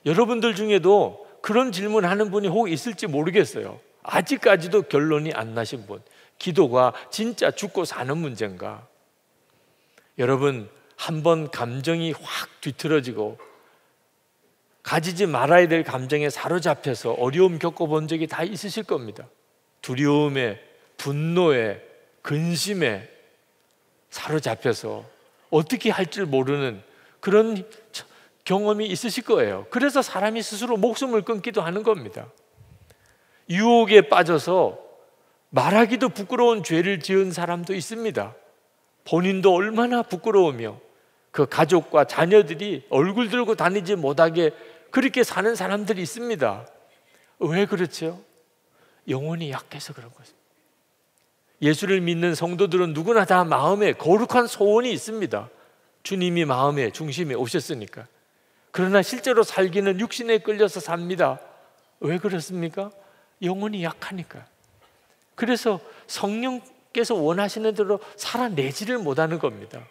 여러분들 중에도 그런 질문하는 분이 혹 있을지 모르겠어요. 아직까지도 결론이 안 나신 분, 기도가 진짜 죽고 사는 문제인가? 여러분, 한번 감정이 확 뒤틀어지고 가지지 말아야 될 감정에 사로잡혀서 어려움 겪어본 적이 다 있으실 겁니다. 두려움에, 분노에, 근심에 사로잡혀서 어떻게 할 줄 모르는 그런 경험이 있으실 거예요. 그래서 사람이 스스로 목숨을 끊기도 하는 겁니다. 유혹에 빠져서 말하기도 부끄러운 죄를 지은 사람도 있습니다. 본인도 얼마나 부끄러우며 그 가족과 자녀들이 얼굴 들고 다니지 못하게 그렇게 사는 사람들이 있습니다. 왜 그렇죠? 영혼이 약해서 그런 것입니다. 예수를 믿는 성도들은 누구나 다 마음에 거룩한 소원이 있습니다. 주님이 마음의 중심에 오셨으니까. 그러나 실제로 살기는 육신에 끌려서 삽니다. 왜 그렇습니까? 영혼이 약하니까. 그래서 성령께서 원하시는 대로 살아내지를 못하는 겁니다.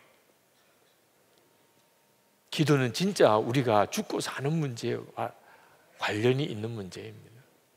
기도는 진짜 우리가 죽고 사는 문제와 관련이 있는 문제입니다.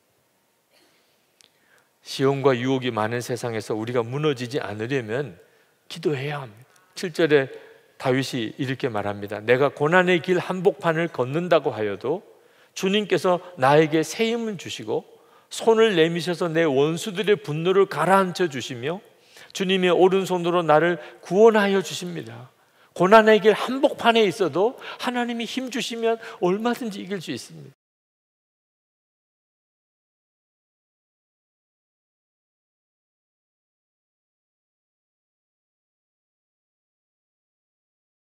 시험과 유혹이 많은 세상에서 우리가 무너지지 않으려면 기도해야 합니다. 7절에 다윗이 이렇게 말합니다. 내가 고난의 길 한복판을 걷는다고 하여도 주님께서 나에게 새 힘을 주시고 손을 내미셔서 내 원수들의 분노를 가라앉혀 주시며 주님의 오른손으로 나를 구원하여 주십니다. 고난의 길 한복판에 있어도 하나님이 힘 주시면 얼마든지 이길 수 있습니다.